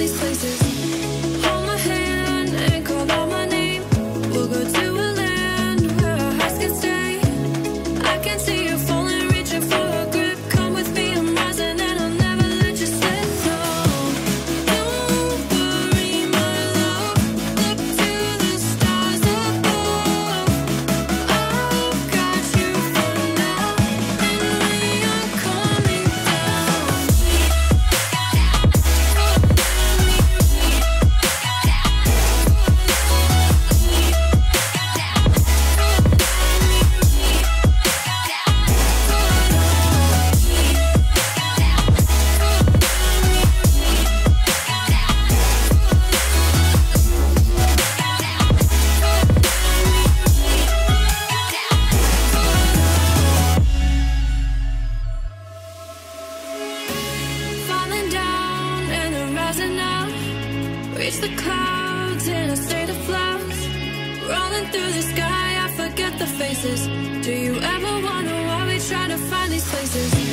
these places. Hold my hand and call out my name. We'll go to a land where our hearts can stay. I can see you falling, reaching for a grip. Come with me, I'm rising and I'll never let you slip. No, don't worry, my love. Look to the stars above. I've got you for now, and we are coming down. Falling down and I'm rising up. Reach the clouds in a state of flux. Rolling through the sky, I forget the faces. Do you ever wonder why we try to find these places?